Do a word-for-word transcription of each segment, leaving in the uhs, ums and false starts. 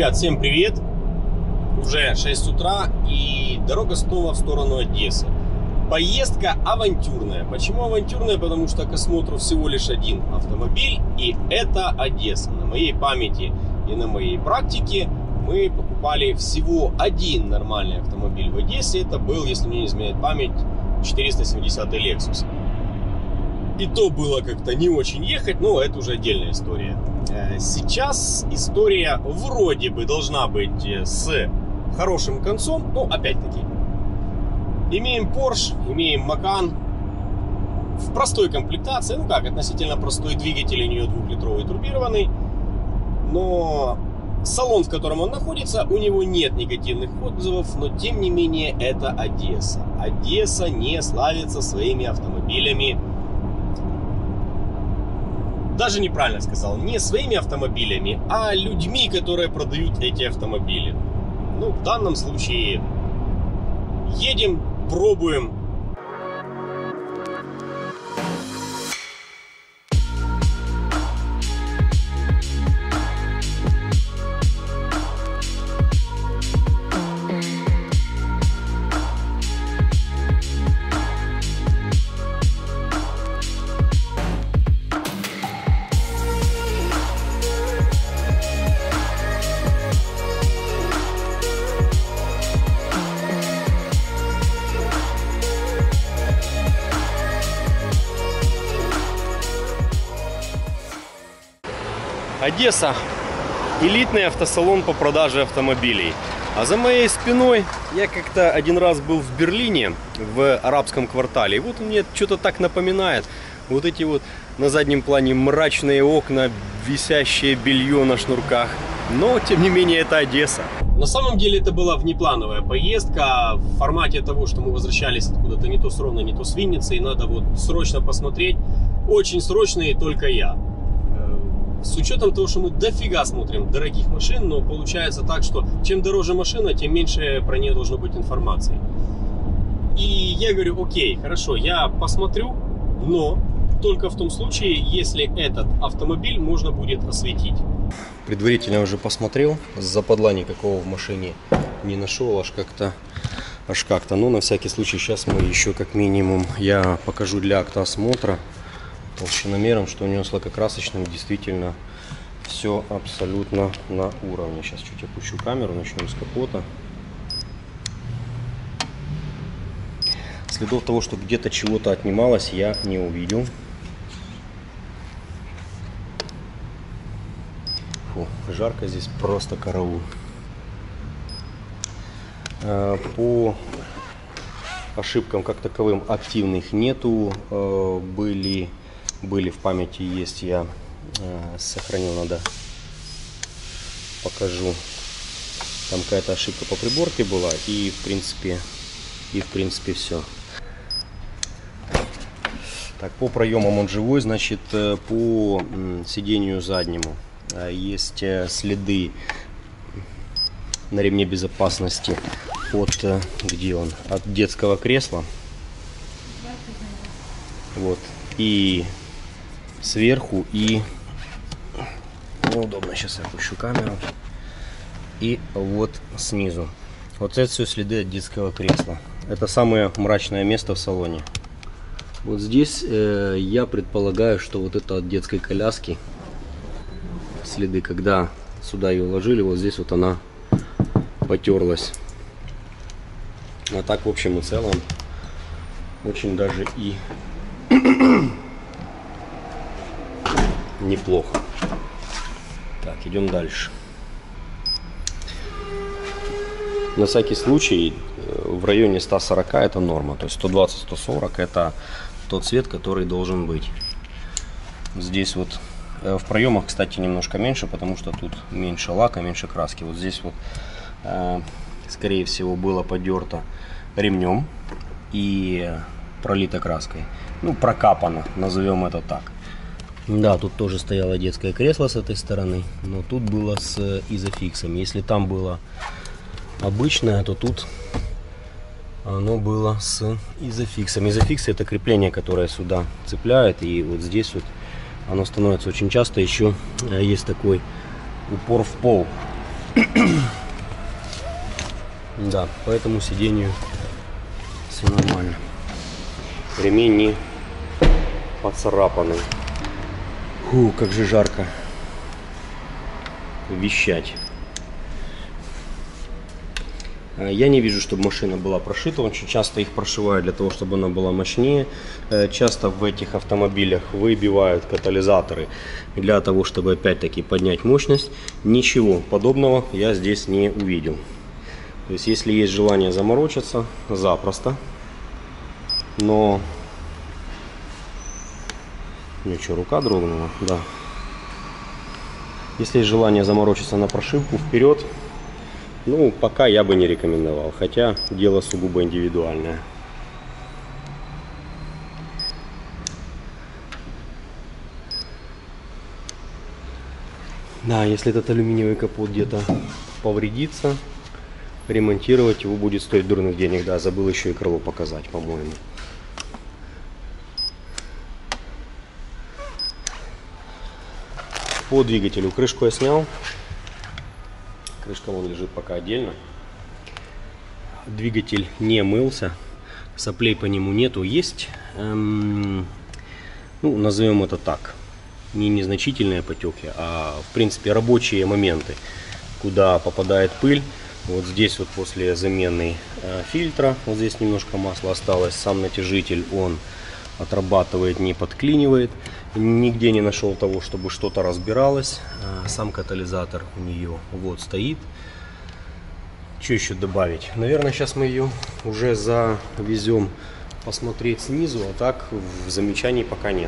Ребят, всем привет! Уже шесть утра и дорога снова в сторону Одессы. Поездка авантюрная. Почему авантюрная? Потому что к осмотру всего лишь один автомобиль, и это Одесса. На моей памяти и на моей практике мы покупали всего один нормальный автомобиль в Одессе. Это был, если мне не изменяет память, четыреста семидесятый Lexus. И то было как-то не очень ехать, но это уже отдельная история. Сейчас история вроде бы должна быть с хорошим концом, но опять-таки имеем Porsche, имеем Macan в простой комплектации, ну как, относительно простой двигатель, у нее двухлитровый турбированный, но салон, в котором он находится, у него нет негативных отзывов, но тем не менее это Одесса. Одесса не славится своими автомобилями. Даже неправильно сказал, не своими автомобилями, а людьми, которые продают эти автомобили. Ну, в данном случае едем, пробуем. Одесса. Элитный автосалон по продаже автомобилей. А за моей спиной я как-то один раз был в Берлине, в арабском квартале. И вот мне что-то так напоминает. Вот эти вот на заднем плане мрачные окна, висящее белье на шнурках. Но, тем не менее, это Одесса. На самом деле это была внеплановая поездка в формате того, что мы возвращались откуда-то не то с Ровно, не то с Винницы. И надо вот срочно посмотреть. Очень срочно, и только я. С учетом того, что мы дофига смотрим дорогих машин, но получается так, что чем дороже машина, тем меньше про нее должно быть информации. И я говорю, окей, хорошо, я посмотрю, но только в том случае, если этот автомобиль можно будет осветить. Предварительно уже посмотрел, западла никакого в машине не нашел, аж как-то, аж как-то. Но на всякий случай сейчас мы еще как минимум, я покажу для акта осмотра толщиномером, что у него с лакокрасочным действительно все абсолютно на уровне. Сейчас чуть опущу камеру, начнем с капота. Следов того, что где-то чего-то отнималось, я не увидел. Фу, жарко здесь, просто караул. По ошибкам как таковым активных нету. Были Были в памяти, есть, я э, сохранил, надо покажу. Там какая-то ошибка по приборке была, и в принципе, и в принципе все. Так, по проемам он живой, значит, по сидению заднему есть следы на ремне безопасности от, где он, от детского кресла. Вот, и сверху, и неудобно, сейчас я опущу камеру, и вот снизу. Вот это все следы от детского кресла. Это самое мрачное место в салоне. Вот здесь э, я предполагаю, что вот это от детской коляски следы, когда сюда ее ложили, вот здесь вот она потерлась. А так в общем и целом очень даже и неплохо. Так, идем дальше. На всякий случай в районе ста сорока это норма, то есть сто двадцать — сто сорок это тот цвет, который должен быть. Здесь вот в проемах, кстати, немножко меньше, потому что тут меньше лака, меньше краски. Вот здесь вот, скорее всего, было подерто ремнем и пролито краской. Ну, прокапано, назовем это так. Да, тут тоже стояло детское кресло с этой стороны, но тут было с изофиксом. Если там было обычное, то тут оно было с изофиксом. Изофикс — это крепление, которое сюда цепляет, и вот здесь вот оно становится очень часто. Еще есть такой упор в пол. Да, по этому сидению все нормально. Ремень не поцарапанный. Фу, как же жарко. Вещать. Я не вижу, чтобы машина была прошита. Очень часто их прошивают для того, чтобы она была мощнее. Часто в этих автомобилях выбивают катализаторы для того, чтобы опять-таки поднять мощность. Ничего подобного я здесь не увидел. То есть, если есть желание заморочиться, запросто. Но... Ну что, рука дрогнула? Да. Если есть желание заморочиться на прошивку вперед, ну, пока я бы не рекомендовал. Хотя, дело сугубо индивидуальное. Да, если этот алюминиевый капот где-то повредится, ремонтировать его будет стоить дурных денег. Да, забыл еще и крыло показать, по-моему. По двигателю крышку я снял. Крышка вон лежит пока отдельно. Двигатель не мылся. Соплей по нему нету. Есть, эм, ну, назовем это так, не незначительные потеки, а в принципе рабочие моменты, куда попадает пыль. Вот здесь вот после замены э, фильтра, вот здесь немножко масла осталось. Сам натяжитель он отрабатывает, не подклинивает. Нигде не нашел того, чтобы что-то разбиралось. Сам катализатор у нее вот стоит. Что еще добавить? Наверное, сейчас мы ее уже завезем посмотреть снизу, а так замечаний пока нет.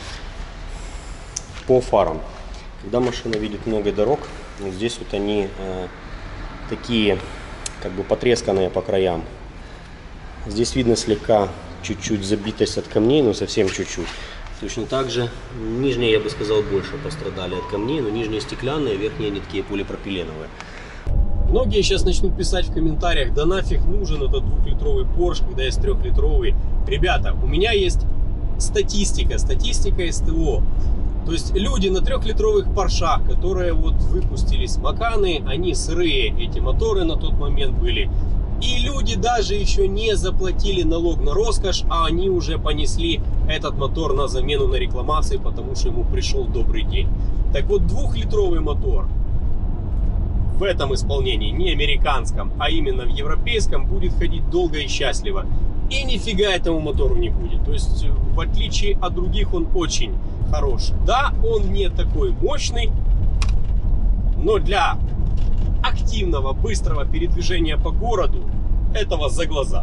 По фарам. Когда машина видит много дорог, вот здесь вот они э, такие, как бы потресканные по краям. Здесь видно слегка чуть-чуть забитость от камней, но совсем чуть-чуть. Точно так же нижние, я бы сказал, больше пострадали от камней, но нижние стеклянные, верхние они такие полипропиленовые. Многие сейчас начнут писать в комментариях: да нафиг нужен этот двухлитровый Porsche, когда есть трехлитровый. Ребята, у меня есть статистика, статистика СТО. То есть люди на трехлитровых Поршах, которые вот выпустились Маканы, они сырые, эти моторы на тот момент были. И люди даже еще не заплатили налог на роскошь, а они уже понесли этот мотор на замену, на рекламации, потому что ему пришел добрый день. Так вот, двухлитровый мотор в этом исполнении, не американском, а именно в европейском, будет ходить долго и счастливо. И нифига этому мотору не будет. То есть, в отличие от других, он очень хороший. Да, он не такой мощный, но для активного, быстрого передвижения по городу этого за глаза.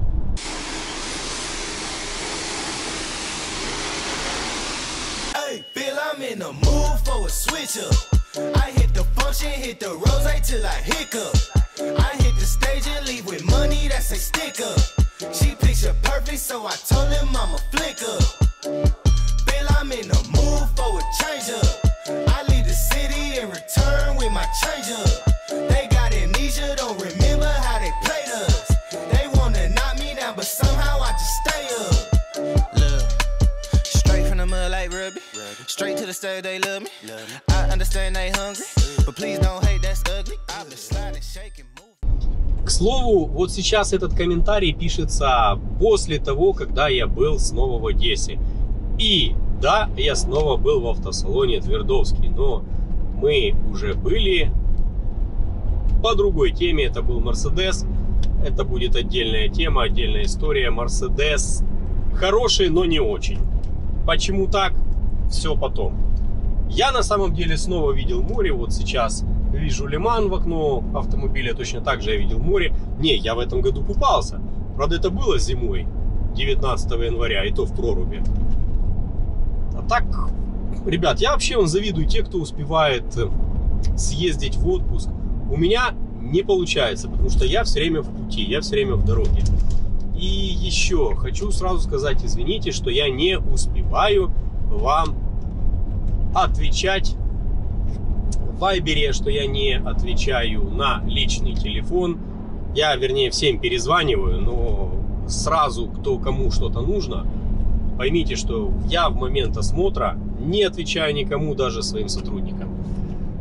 Hey, Bill, I'm in the mood for a switch up. I hit the function, hit the rose till I hiccup. I hit the stage and leave with money that's a stick up. She picture perfect, so I told him I'm a flick up. Bill, I'm in the mood for a change up. I leave the city and return with my change up. They got amnesia, don't remember how they played us. They wanna knock me down, but somehow I just stay up. Look, straight from the mud like Ruby. Straight to the stage, they love me. I understand they hungry, but please don't hate, that's ugly. I've been sliding, shaking, moving. К слову, вот сейчас этот комментарий пишется после того, когда я был снова в Одессе. И да, я снова был в автосалоне Твердовский, но мы уже были по другой теме. Это был Мерседес. Это будет отдельная тема, отдельная история. Мерседес хороший, но не очень. Почему так? Все потом. Я на самом деле снова видел море. Вот сейчас вижу лиман в окно автомобиля. Точно так же я видел море. Не, я в этом году купался. Правда, это было зимой, девятнадцатого января, и то в проруби. А так, ребят, я вообще вам завидую те, кто успевает съездить в отпуск. У меня не получается, потому что я все время в пути, я все время в дороге. И еще хочу сразу сказать, извините, что я не успеваю вам отвечать в Вайбере, что я не отвечаю на личный телефон. Я, вернее, всем перезваниваю, но сразу, кто кому что-то нужно, поймите, что я в момент осмотра не отвечаю никому, даже своим сотрудникам.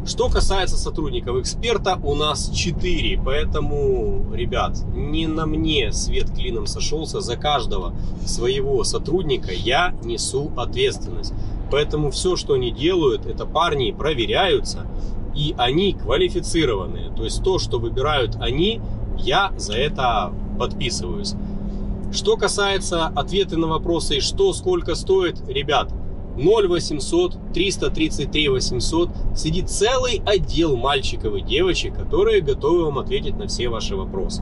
Что касается сотрудников, эксперта у нас четыре, поэтому, ребят, не на мне свет клином сошелся, за каждого своего сотрудника я несу ответственность. Поэтому все, что они делают, это парни проверяются, и они квалифицированные. То есть то, что выбирают они, я за это подписываюсь. Что касается ответа на вопросы, что сколько стоит, ребят, ноль восемьсот триста тридцать три восемьсот сидит целый отдел мальчиков и девочек, которые готовы вам ответить на все ваши вопросы.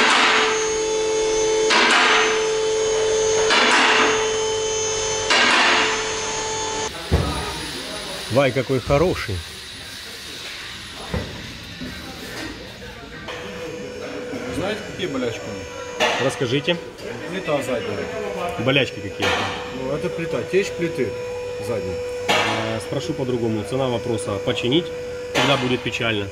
Вай, какой хороший. Знаете, какие болячки? Расскажите. Плита задняя. Болячки какие? Ну, это плита, течь плиты задней. Э, Спрошу по-другому. Цена вопроса починить, когда будет печально.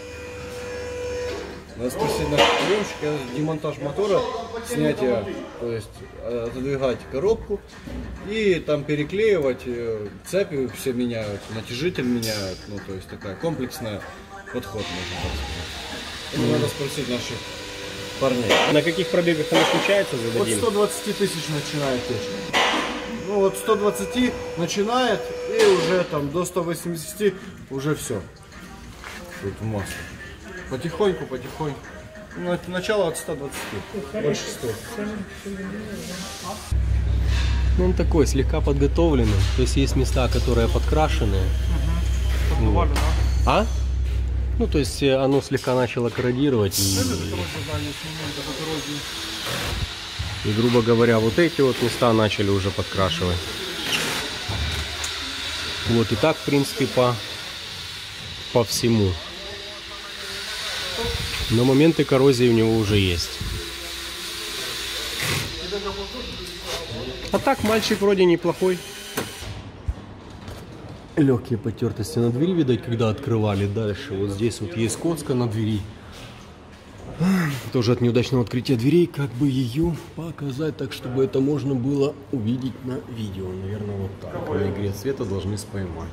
Надо спросить нашего приемщика, демонтаж мотора, снятие, то есть отодвигать коробку и там переклеивать, цепи все меняют, натяжитель меняют, ну то есть такая комплексная подход, можно так сказать. Это надо спросить наших парней. На каких пробегах она случается, От зададим? ста двадцати тысяч начинает течь. Ну вот сто двадцать начинает и уже там до ста восьмидесяти уже все. Тут масло. Потихоньку, потихоньку. Ну, начало от ста двадцати, больше ста. Ну, он такой, слегка подготовленный. То есть есть места, которые подкрашенные. Угу. А? Ну, то есть оно слегка начало корродировать. И, и, грубо говоря, вот эти вот места начали уже подкрашивать. Вот, и так, в принципе, по, по всему. Но моменты коррозии у него уже есть. А так, мальчик вроде неплохой. Легкие потертости на двери, видать, когда открывали. Дальше вот здесь вот есть коцка на двери. Тоже от неудачного открытия дверей. Как бы ее показать так, чтобы это можно было увидеть на видео. Наверное, вот так. На игре цвета должны поймать.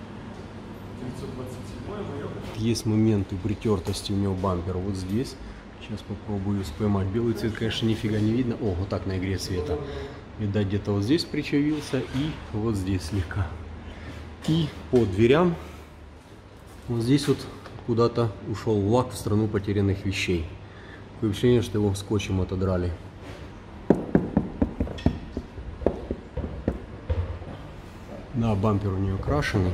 Есть моменты притертости у него бампера вот здесь. Сейчас попробую поймать. Белый цвет, конечно, нифига не видно. О, вот так на игре цвета. Видать, где-то вот здесь причавился и вот здесь слегка. И по дверям вот здесь вот куда-то ушел лак в страну потерянных вещей. Такое ощущение, что его скотчем отодрали. Да, бампер у нее крашеный.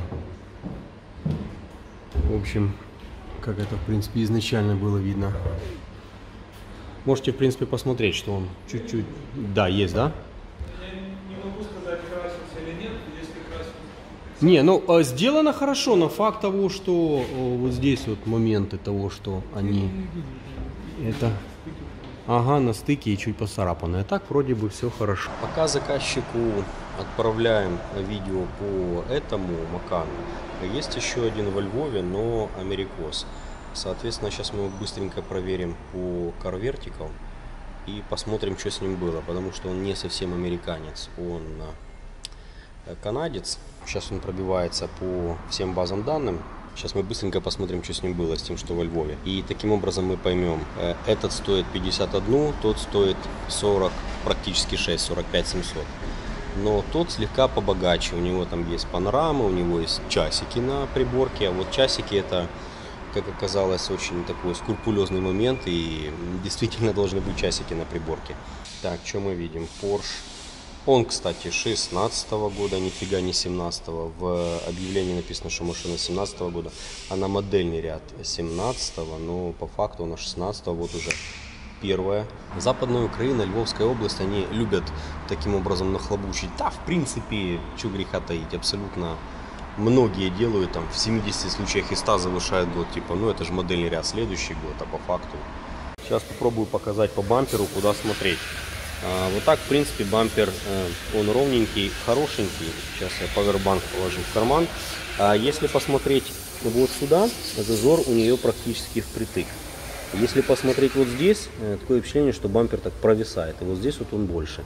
В общем, как это, в принципе, изначально было видно. Можете, в принципе, посмотреть, что он чуть-чуть... Да, есть, да? Не могу сказать, красился или нет, если красился. Не, ну, сделано хорошо, но факт того, что вот здесь вот моменты того, что они... Это... Ага, на стыке и чуть поцарапанное. Так вроде бы все хорошо. Пока заказчику отправляем видео по этому Макану, есть еще один во Львове, но Америкос. Соответственно, сейчас мы его быстренько проверим по Car Vertical и посмотрим, что с ним было, потому что он не совсем американец, он канадец. Сейчас он пробивается по всем базам данным. Сейчас мы быстренько посмотрим, что с ним было, с тем, что во Львове. И таким образом мы поймем, этот стоит пятьдесят один, тот стоит сорок, практически шесть, сорок пять семьсот. Но тот слегка побогаче, у него там есть панорамы, у него есть часики на приборке, а вот часики это, как оказалось, очень такой скрупулезный момент, и действительно должны быть часики на приборке. Так, что мы видим? Porsche. Он, кстати, шестнадцатого года, нифига не семнадцатого. В объявлении написано, что машина семнадцатого года. Она модельный ряд семнадцатого, но по факту она шестнадцатого, вот уже первая. Западная Украина, Львовская область, они любят таким образом нахлобучить. Да, в принципе, что греха таить, абсолютно многие делают, там в семидесяти случаях из ста завышают год, типа, ну это же модельный ряд следующий год, а по факту. Сейчас попробую показать по бамперу, куда смотреть. А, вот так, в принципе, бампер, э, он ровненький, хорошенький. Сейчас я павербанк положу в карман. А если посмотреть вот сюда, зазор у нее практически впритык. Если посмотреть вот здесь, э, такое впечатление, что бампер так провисает. И вот здесь вот он больше.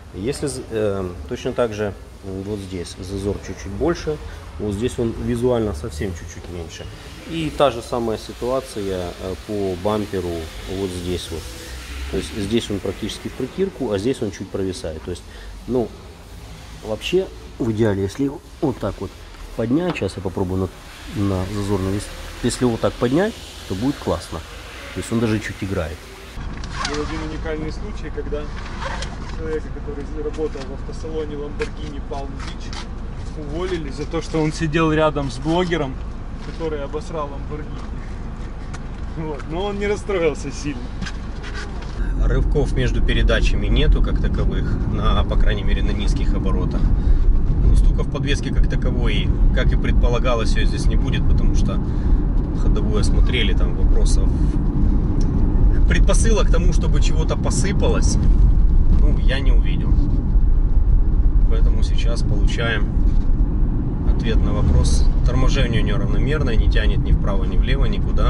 Если э, точно так же вот здесь зазор чуть-чуть больше, вот здесь он визуально совсем чуть-чуть меньше. И та же самая ситуация по бамперу вот здесь вот. То есть здесь он практически в притирку, а здесь он чуть провисает. То есть, ну, вообще в идеале, если вот так вот поднять, сейчас я попробую на, на зазорный лист. Если вот так поднять, то будет классно. То есть он даже чуть играет. Был один уникальный случай, когда человека, который работал в автосалоне Lamborghini Palm Beach, уволили за то, что он сидел рядом с блогером, который обосрал Lamborghini. Вот. Но он не расстроился сильно. Рывков между передачами нету как таковых, на, по крайней мере на низких оборотах. Ну, стуков подвески как таковой, как и предполагалось, ее здесь не будет, потому что ходовую осмотрели, там вопросов, предпосылок к тому, чтобы чего-то посыпалось, ну, я не увидел. Поэтому сейчас получаем ответ на вопрос. Торможение неравномерное, не тянет ни вправо, ни влево, никуда.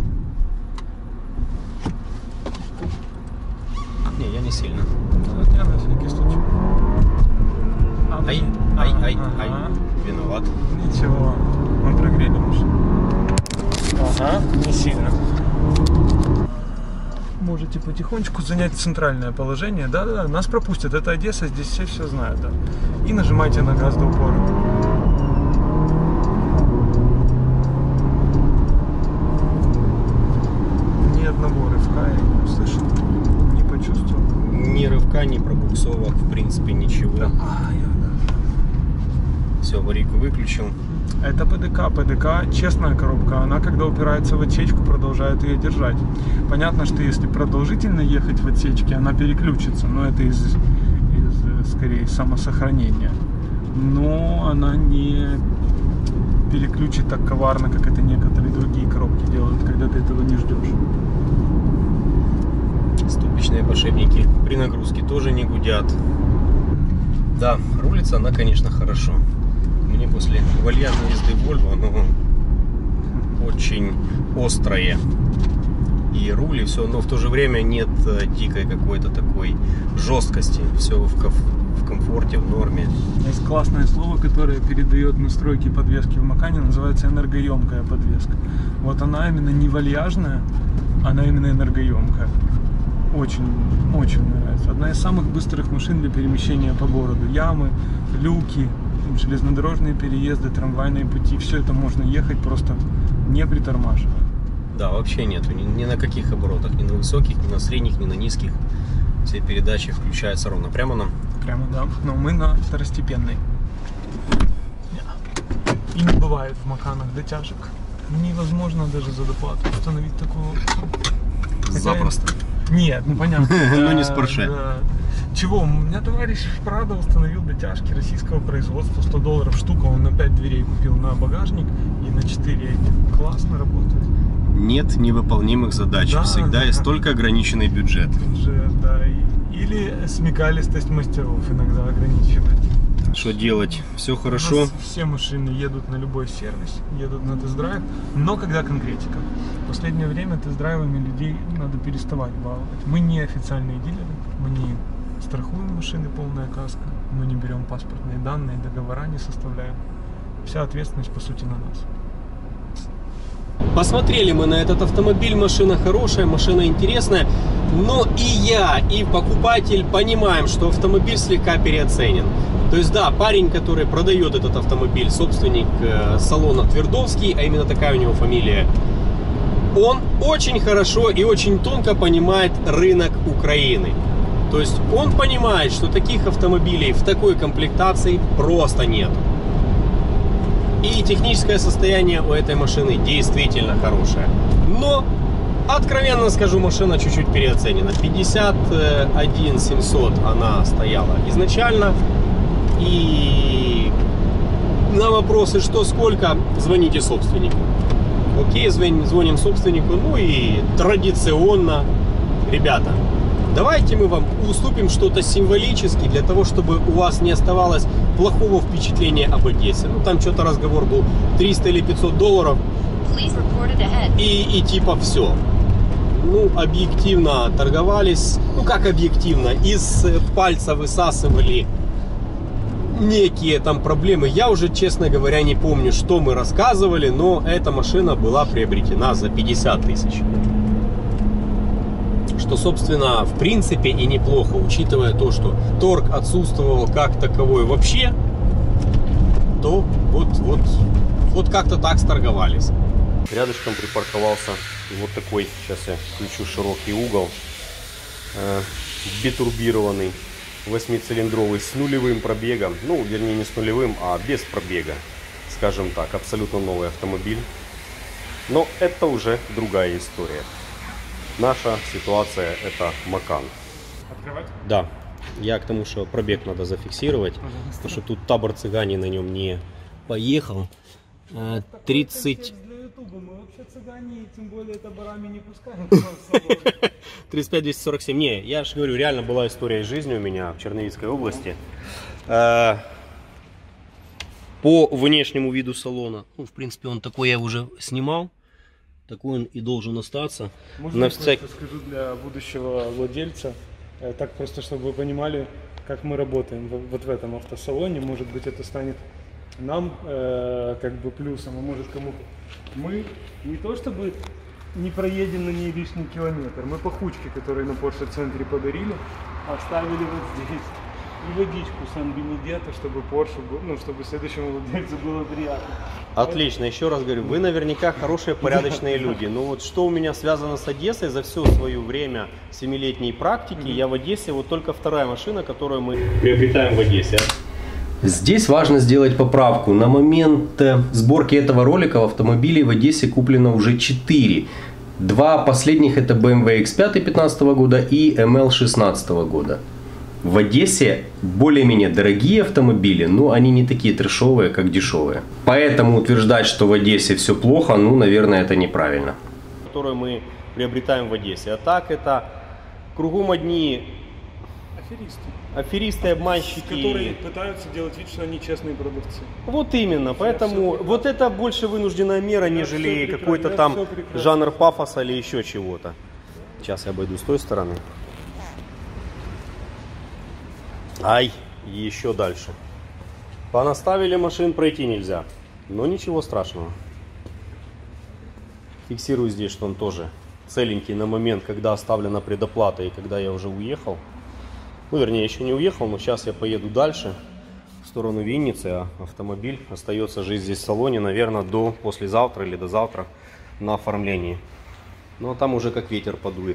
Не, я не сильно. Я на всякий случай. А, Ай, а, ай, ай, ага. ай. Виноват. Ничего. Мы прогрели машину. Ага, не сильно. Можете потихонечку занять центральное положение. Да-да-да, нас пропустят. Это Одесса, здесь все все знают. Да. И нажимайте на газ до упора. Ни одного рывка я не услышал, не почувствовал. Ни рывка, ни пробуксовок, в принципе, ничего. Да. А, я, да. Все, аварийку выключил. Это ПДК. ПДК честная коробка. Она, когда упирается в отсечку, продолжает ее держать. Понятно, что если продолжительно ехать в отсечке, она переключится. Но это из, из скорее, самосохранения. Но она не переключит так коварно, как это некоторые другие коробки делают, когда ты этого не ждешь. Ступичные подшипники при нагрузке тоже не гудят. Да, рулится она, конечно, хорошо. Мне после вальяжной езды Volvo, оно очень острое. И руль, и все, но в то же время нет дикой какой-то такой жесткости. Все в, в комфорте, в норме. Есть классное слово, которое передает настройки подвески в Макане, называется энергоемкая подвеска. Вот она именно не вальяжная, она именно энергоемкая. Очень, очень нравится. Одна из самых быстрых машин для перемещения по городу. Ямы, люки, железнодорожные переезды, трамвайные пути. Все это можно ехать просто не притормаживая. Да, вообще нету. Ни, ни на каких оборотах. Ни на высоких, ни на средних, ни на низких. Все передачи включаются ровно. Прямо нам? Прямо, да. Но мы на второстепенной. И не бывает в Маканах дотяжек. Невозможно даже за доплату установить такую. Запросто. Нет, ну понятно. Но не с Porsche. Чего? У меня товарищ в Прадо установил дотяжки российского производства, сто долларов штука, он на пять дверей купил на багажник и на четыре эти. Классно работает. Нет невыполнимых задач. Да, Всегда да. есть только ограниченный бюджет. Бюджет, да. Или смекалистость мастеров иногда ограничивает. Что делать? Все У хорошо. нас все машины едут на любой сервис, едут на тест-драйв, но когда конкретика. В последнее время тест-драйвами людей надо переставать баловать. Мы не официальные дилеры, мы не страхуем машины, полная каска, мы не берем паспортные данные, договора не составляем. Вся ответственность, по сути, на нас. Посмотрели мы на этот автомобиль, машина хорошая, машина интересная, но и я, и покупатель понимаем, что автомобиль слегка переоценен. То есть да, парень, который продает этот автомобиль, собственник э, салона Твердовский, а именно такая у него фамилия, он очень хорошо и очень тонко понимает рынок Украины. То есть он понимает, что таких автомобилей в такой комплектации просто нет. И техническое состояние у этой машины действительно хорошее. Но, откровенно скажу, машина чуть-чуть переоценена. пятьдесят один семьсот она стояла изначально. И на вопросы, что сколько, звоните собственнику. Окей, звоним собственнику. Ну и традиционно, ребята, давайте мы вам уступим что-то символически, для того, чтобы у вас не оставалось плохого впечатления об Одессе. Ну, там что-то разговор был триста или пятьсот долларов. И, и типа все. ну, объективно торговались, ну, как объективно, из пальца высасывали некие там проблемы. Я уже, честно говоря, не помню, что мы рассказывали, но эта машина была приобретена за пятьдесят тысяч. Что, собственно, в принципе и неплохо, учитывая то, что торг отсутствовал как таковой вообще, то вот, вот, вот как-то так сторговались. Рядышком припарковался вот такой, сейчас я включу широкий угол, э, битурбированный, восьмицилиндровый с нулевым пробегом, ну, вернее, не с нулевым, а без пробега, скажем так, абсолютно новый автомобиль. Но это уже другая история. Наша ситуация — это Макан. Открывать? Да, я к тому, что пробег надо зафиксировать, Пожалуйста. потому что тут табор цыгане на нем не поехал. тридцать... Мы вообще цыгане, тем более таборами не пускаем. тридцать пять двести сорок семь. Не, я же говорю, реально была история из жизни у меня в Черновицкой области. Э, По внешнему виду салона, ну, в принципе, он такой я уже снимал, такой он и должен остаться. Можно На я всяк- просто скажу для будущего владельца, э, так просто, чтобы вы понимали, как мы работаем в- вот в этом автосалоне. Может быть, это станет нам э, как бы плюсом, а может кому-то. Мы не то чтобы не проедем на ней лишний километр, мы пахучки, которые на Porsche центре подарили, оставили вот здесь. И водичку Сан-Бенедетто, чтобы Porsche, был, ну, чтобы следующему владельцу было приятно. Отлично, еще раз говорю, вы наверняка хорошие, порядочные люди. Но вот что у меня связано с Одессой, за все свое время семилетней практики, я в Одессе, вот только вторая машина, которую мы приобретаем в Одессе. Здесь важно сделать поправку. На момент сборки этого ролика в автомобиле в Одессе куплено уже четыре. Два последних — это бэ эм вэ икс пять две тысячи пятнадцатого года и эм эл две тысячи шестнадцатого года. В Одессе более-менее дорогие автомобили, но они не такие трэшовые, как дешевые. Поэтому утверждать, что в Одессе все плохо, ну, наверное, это неправильно. Которую мы приобретаем в Одессе. А так это кругом одни Аферисты, аферисты, обманщики. которые пытаются делать вид, что они честные продавцы. Вот именно, поэтому всё вот это больше вынужденная мера, нежели всё прекрасно, какой-то я там всё прекрасно. жанр пафоса или еще чего-то. Сейчас я обойду с той стороны. Ай, еще дальше. Понаставили машин, пройти нельзя. Но ничего страшного. Фиксирую здесь, что он тоже целенький на момент, когда оставлена предоплата и когда я уже уехал. Ну, вернее, еще не уехал, но сейчас я поеду дальше, в сторону Винницы, а автомобиль остается жить здесь в салоне, наверное, до послезавтра или до завтра на оформлении. Ну, а там уже как ветер подует.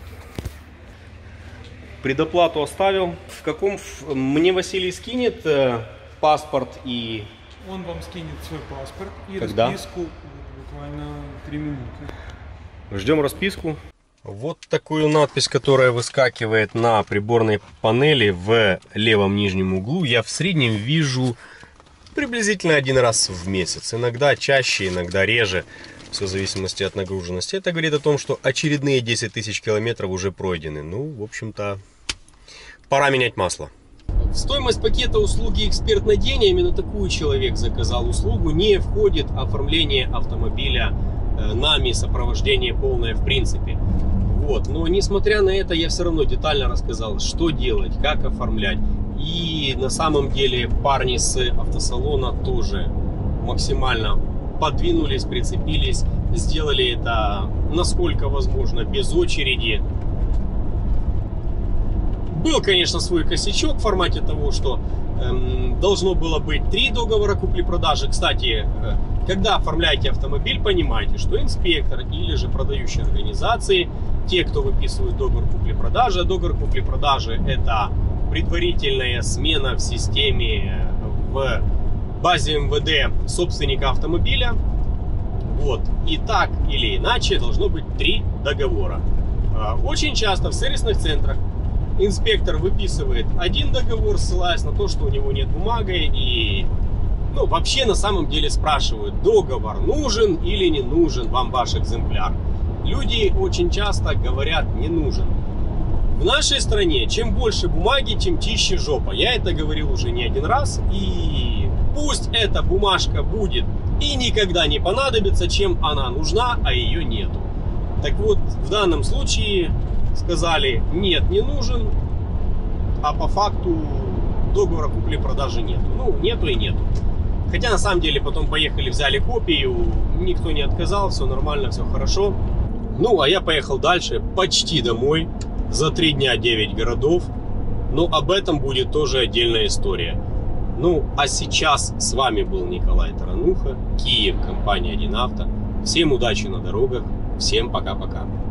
Предоплату оставил. В каком... Мне Василий скинет э, паспорт и... Он вам скинет свой паспорт и Когда? расписку буквально три минуты. Ждем расписку. Вот такую надпись, которая выскакивает на приборной панели в левом нижнем углу, я в среднем вижу приблизительно один раз в месяц. Иногда чаще, иногда реже. Все в зависимости от нагруженности. Это говорит о том, что очередные десять тысяч километров уже пройдены. Ну, в общем-то, пора менять масло. В стоимость пакета услуги «Эксперт на день», именно такую человек заказал услугу, не входит оформление автомобиля э, нами, сопровождение полное в принципе. Вот. Но несмотря на это, я все равно детально рассказал, что делать, как оформлять. И на самом деле парни с автосалона тоже максимально подвинулись, прицепились, сделали это насколько возможно без очереди. Был, конечно, свой косячок в формате того, что эм, должно было быть три договора купли-продажи. Кстати, э, когда оформляете автомобиль, понимайте, что инспектор или же продающие организации, те, кто выписывают договор купли-продажи, договор купли-продажи — это предварительная смена в системе в базе эм вэ дэ собственника автомобиля. Вот. И так или иначе должно быть три договора. Очень часто в сервисных центрах инспектор выписывает один договор, ссылаясь на то, что у него нет бумаги, и ну, вообще на самом деле спрашивают, договор нужен или не нужен вам ваш экземпляр. Люди очень часто говорят, не нужен. В нашей стране чем больше бумаги, тем чище жопа. Я это говорил уже не один раз, и пусть эта бумажка будет и никогда не понадобится, чем она нужна, а ее нету. Так вот, в данном случае сказали, нет, не нужен, а по факту договора купли-продажи нету. Ну, нету и нету. Хотя на самом деле потом поехали, взяли копию, никто не отказал, все нормально, все хорошо. Ну, а я поехал дальше, почти домой, за три дня девять городов. Но об этом будет тоже отдельная история. Ну, а сейчас с вами был Николай Тарануха, Киев, компания один авто. Всем удачи на дорогах, всем пока-пока.